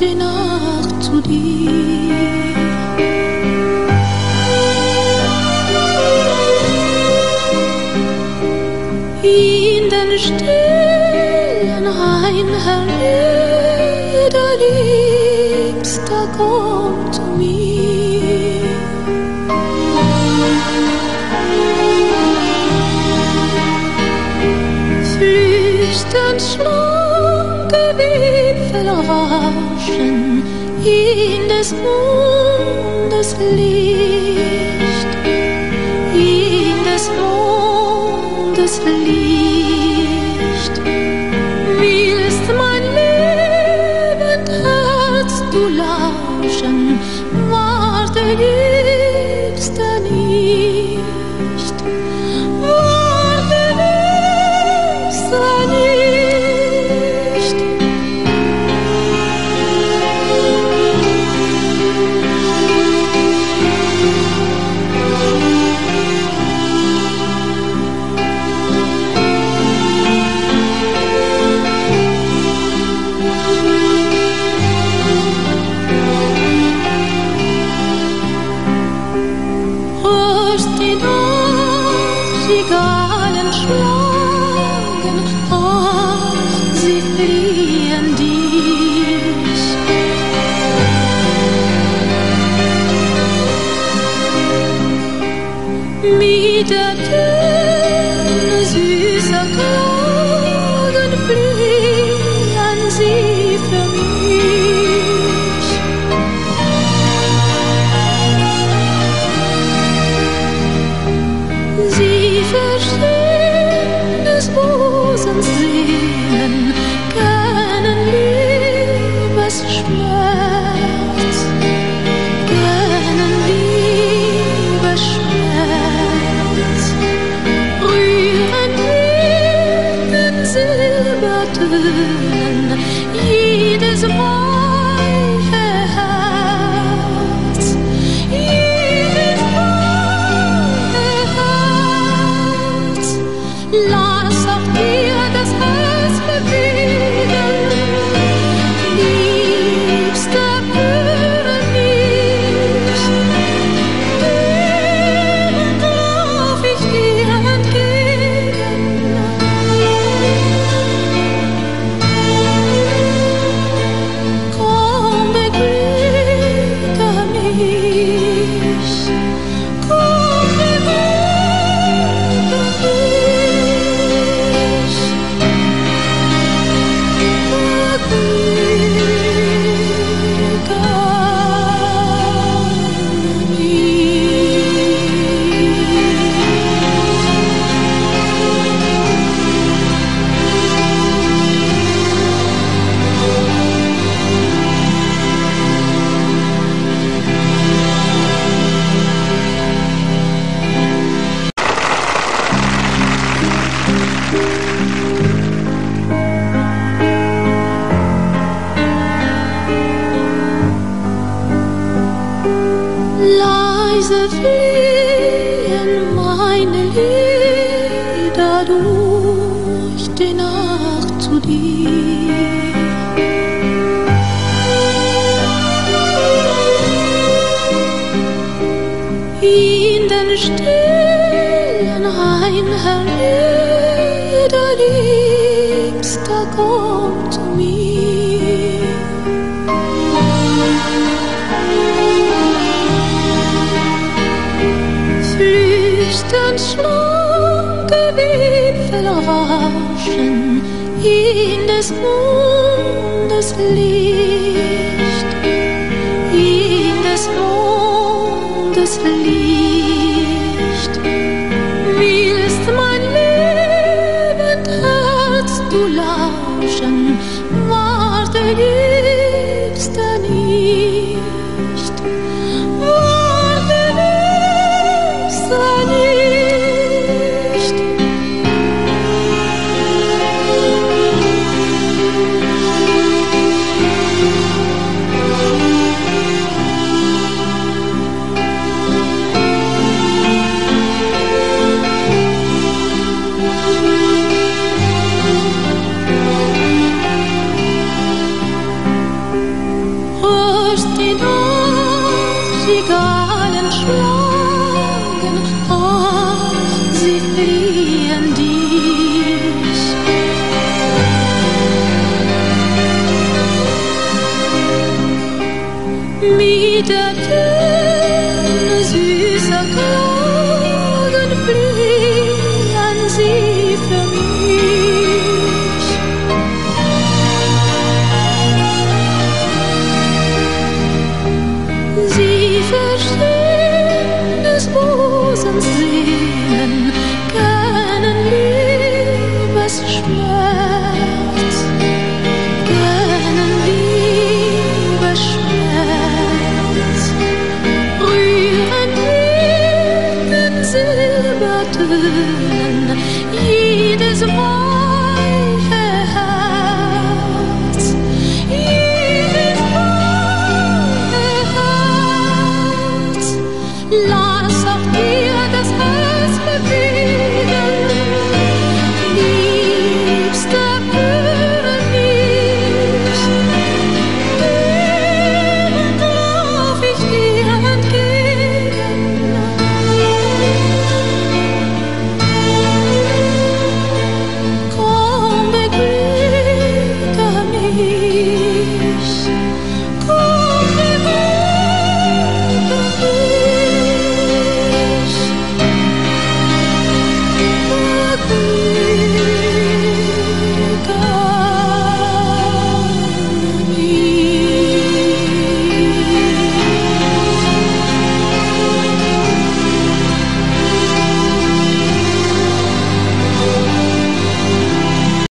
die Nacht zu dir. In den stillen Hain hernieder, Liebster, komm zu mir. Flüsternd schlanke Wipfel raschen in des Mondes Licht, in des Mondes Licht. Willst mein lebend Herz du lauschen, warte, Liebster, nicht. Warte, Liebster, nicht. Zigalen schlagen, ach, sie fliehen dich. Mit der Töne süßer Klagen fliehen sie für mich. Sie verstehen des Busens Seelen, kennen Liebesschmerz, kennen Liebesschmerz, rühren mit den Silbertönen jedes weiche Herz, jedes lass auch dir das Herz bewegen, Liebster, höre mich, denen lauf ich dir entgegen. Komm, beglücke mich, komm, beglücke mich. Leise fliehen meine Lieder durch die Nacht zu dir. In den stillen Hain hernieder, Liebster, komm zu mir. Flüsternd schlanke Wipfel raschen in des Mondes Licht, in des Mondes Licht. Willst mein lebend Herz du lauschen, warte, Liebster, nicht. Warte, Liebster, nicht. Schlaf.